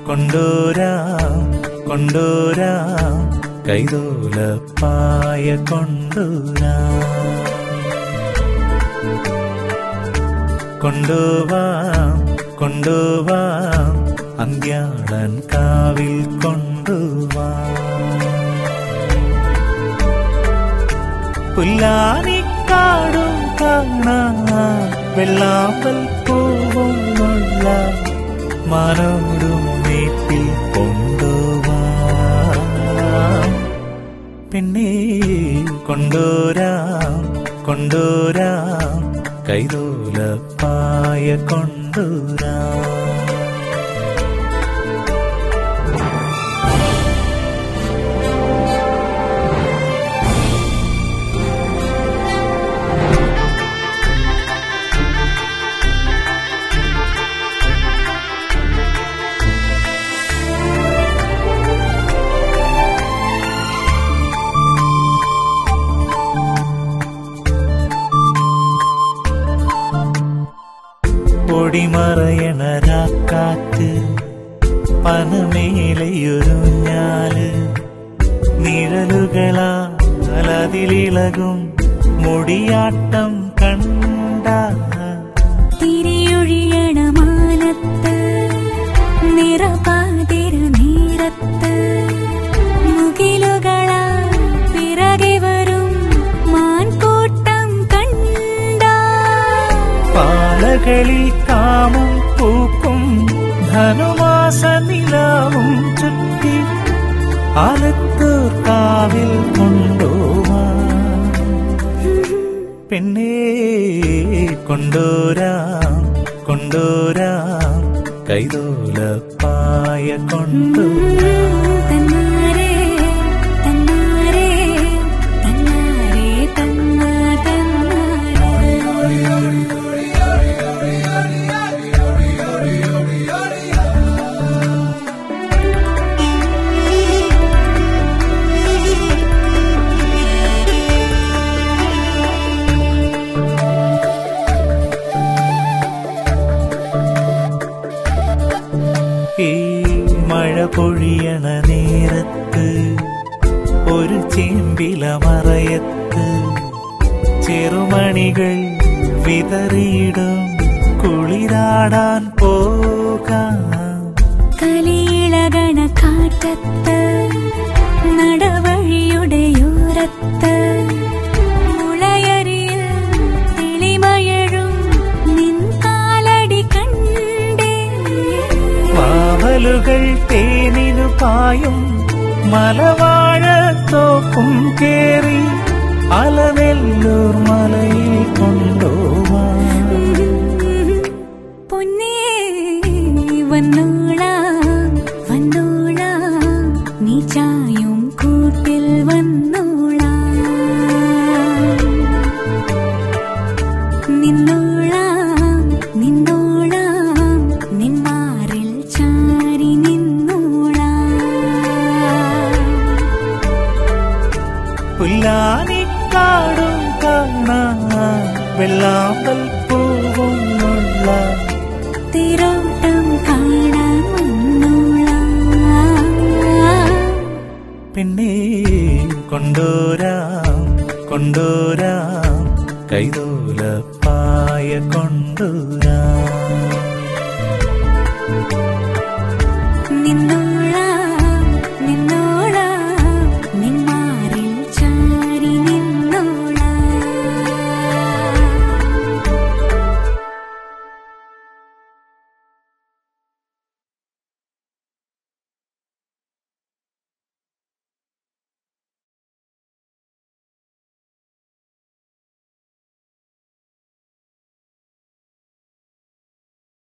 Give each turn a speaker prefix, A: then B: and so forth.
A: കൊണ്ടോരാം കൊണ്ടോരാം കൈതോലപ്പായ കൊണ്ടോരാം കൊണ്ടുവാം കൊണ്ടുവാം അന്ത്യാളൻ കാവിൽ കൊണ്ടുവാം പുല്ലാനിക്കാടും കാണാം വെള്ളാമ്പൽ പൂവുമുള്ള മാനോടും വീട്ടിൽ കൊണ്ടുവാം പിന്നെ കൊണ്ടോരാം കൊണ്ടോരാം കൈതോലപ്പായ കൊണ്ടോരാം പൊടിമറയണ രാക്കാറ്റ് പനമേലയൊരുഞ്ഞാല് നിഴലുകളാലതിലിളകും മുടിയാട്ടം കണ്ട
B: തിരിയൊഴിയണ മാനത്ത് നിറപാതിര നീരത്ത് മുകിലുകളാ പിറകെ വരും മാൻകൂട്ടം കണ്ട
A: പാലകളിൽ കാമം പൂക്കും ധനുമാസ നിലാവും ചുറ്റി ആലത്തൂർ കാവിൽ കൊണ്ടുവാം പിന്നെ കൊണ്ടോരാം കൊണ്ടോരാം കൈതോലപ്പായ കൊണ്ടോരാം
B: തന്നാരേ തന്നാരേ തന്നാരേ തന്നാ
A: ഈ മഴ പൊഴിയണ നേരത്ത് ഒരു ചേമ്പില മറയത്ത് ചെറുമണികൾ വിതറിയിടും കുളിരാടാൻ പോകാം
B: കലിയിളകണ കാറ്റത്ത് നടവഴിയുടെയോരത്ത് മുളയരിയിൽ തെളിമഴഴും നിൻ കാലടി കണ്ടേ
A: വാവലുകൾ തേനിനു പായും മലവാഴത്തോപ്പും കേറി അലനെല്ലൂർ മലയിൽ കൊണ്ടുവാം
B: പൊന്നേ വന്നോളാം വന്നോളാം നീ ചായും കൂട്ടിൽ വന്നോളാം നിന്നോളാം നിന്നോളാം നിന്മാറിൽ ചാരി നിന്നോളാം
A: പുല്ലാനിക്കാടും കാണാം വെള്ളാമ്പൽ പൂവുമുള്ള
B: തിരോട്ടം കാണാൻ വന്നോളാം
A: പിന്നെ കൊണ്ടോരാം കൊണ്ടോരാം കൈതോലപ്പായ കൊണ്ടോരാം
B: നിന്നോ